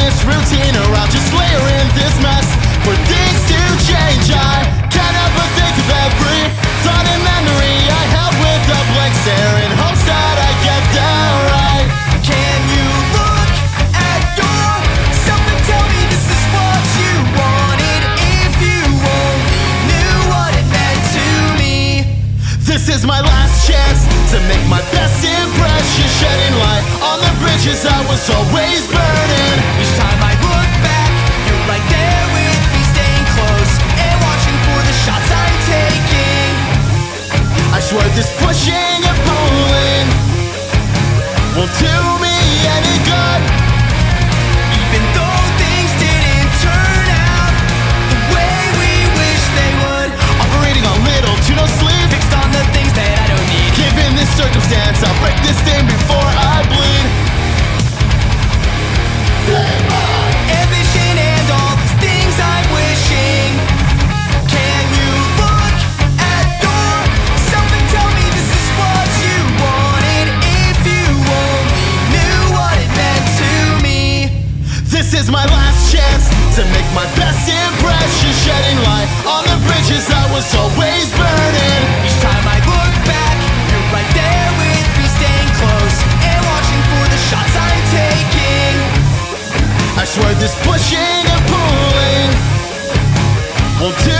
this routine, or I'll just layer in this mess. For things to change, I can't help but think of every thought and memory I held with a blank stare, in hopes that I get there right. Can you look at yourself and tell me this is what you wanted? If you only knew what it meant to me. This is my last chance to make my best impression, shedding light on the bridges I was always burning. Each time I look back, you're right there with me, staying close and watching for the shots I'm taking. I swear this pushing and pulling won't do me any good. Even though things didn't turn out the way we wish they would. Operating on little to no sleep, Fixed on the things that I don't need. given this circumstance, I'll break this thing before I bleed. Ambition and all these things I'm wishing. Can you look at yourself and tell me this is what you wanted? If you only knew what it meant to me. This is my last chance to make my best impression, shedding light on the bridges I was always burning. Each time I look back, you're right there with me, staying close and watching for the shots I'm taking. I swear this pushing and pulling won't do